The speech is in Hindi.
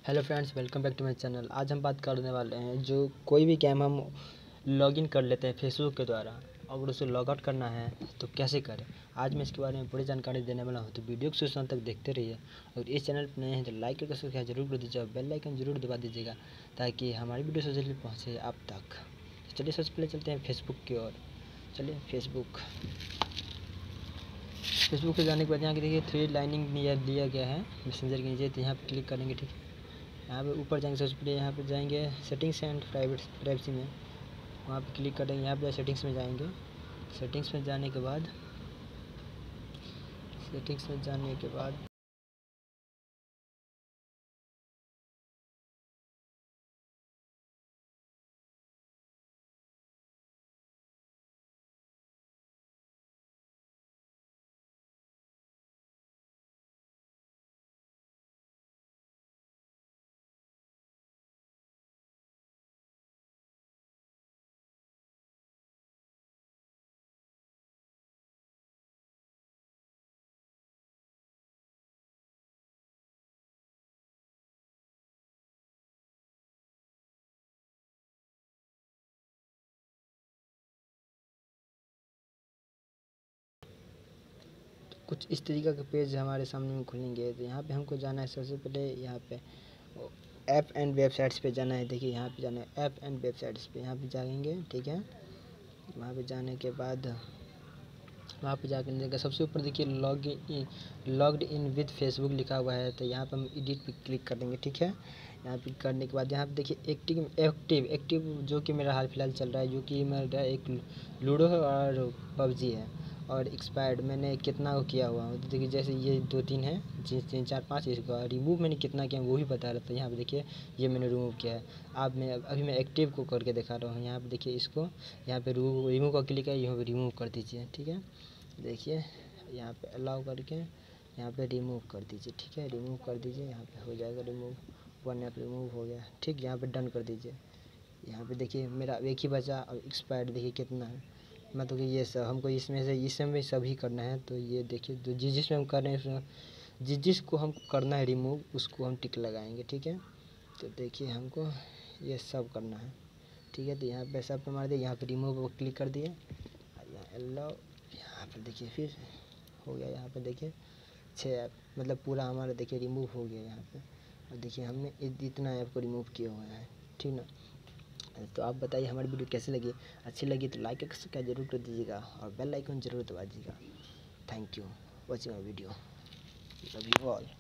Hello friends, welcome back to my channel. आज हम बात करने वाले हैं जो कोई भी गेम हम लॉगिन कर लेते हैं फेसबुक के द्वारा और उसे लॉग आउट करना है तो कैसे करें। आज मैं इसके बारे में पूरी जानकारी देने वाला हूं, तो वीडियो को शुरू से अंत तक देखते रहिए। और इस चैनल पर नए हैं तो लाइक करके सब्सक्राइब जरूर कर दीजिए और बेल आइकन जरूर दबा दीजिएगा ताकि हमारी वीडियो सबसे जल्दी पहुँचे आप तक। चलिए सबसे पहले चलते हैं फेसबुक की ओर। चलिए फेसबुक पे जाने के बाद यहाँ की देखिए 3 लाइनिंग दिया गया है मैसेंजर के नीचे, तो यहाँ पर क्लिक करेंगे। ठीक है, यहाँ पे ऊपर जाएंगे, सबसे पहले यहाँ पे जाएंगे सेटिंग्स एंड प्राइवेसी में, वहाँ पे क्लिक करेंगे। यहाँ पे सेटिंग्स में जाएंगे। सेटिंग्स में जाने के बाद कुछ इस तरीके के पेज हमारे सामने में खुलेंगे। तो यहाँ पे हमको जाना है, सबसे पहले यहाँ पे ऐप एंड वेबसाइट्स पे जाना है। देखिए यहाँ पे जाना है ऐप एंड वेबसाइट्स पे, यहाँ पे जाएंगे। ठीक है, वहाँ पे जाने के बाद वहाँ पे जाकर देखिए सबसे ऊपर देखिए लॉग्ड इन विद फेसबुक लिखा हुआ है, तो यहाँ पर हम एडिट पे क्लिक कर देंगे। ठीक है, यहाँ पे करने के बाद यहाँ पे देखिए एक्टिव जो कि मेरा हाल फिलहाल चल रहा है, जो कि मेरा एक लूडो है और पबजी है। और एक्सपायर्ड मैंने कितना वो किया हुआ है, तो देखिए जैसे ये 2-3 है, 3 4 5 इसका रिमूव मैंने कितना किया वो भी बता रहा था। यहाँ पे देखिए ये मैंने रिमूव किया है। अभी मैं एक्टिव को करके दिखा रहा हूँ। यहाँ पे देखिए इसको यहाँ पे रिमूव का क्लिक है, यहाँ पे रिमूव कर दीजिए। ठीक है, देखिए यहाँ पे अलाउ करके यहाँ पे रिमूव कर दीजिए। ठीक है, रिमूव कर दीजिए, यहाँ पे हो जाएगा रिमूव। वन ऐप रिमूव हो गया। ठीक, यहाँ पे डन कर दीजिए। यहाँ पे देखिए मेरा एक ही बचा और एक्सपायर्ड देखिए कितना है। मतलब कि ये सब हमको इसमें सभी करना है। तो ये देखिए तो जिसमें हम कर रहे हैं जिसको हम करना है रिमूव उसको हम टिक लगाएंगे। ठीक है, तो देखिए हमको ये सब करना है। ठीक है, तो यहाँ पे सब पे मार दिए, यहाँ पे रिमूव को क्लिक कर दिए, अलाउ। यहाँ पे देखिए फिर हो गया। यहाँ पे देखिए 6 ऐप मतलब पूरा हमारा देखिए रिमूव हो गया यहाँ पे। और देखिए हमने इतना ऐप को रिमूव किया हुआ है। ठीक ना, तो आप बताइए हमारी वीडियो कैसी लगी। अच्छी लगी तो लाइक का जरूर कर दीजिएगा और बेल आइकन जरूर दबा दीजिएगा। Thank you watching my video. Love you all.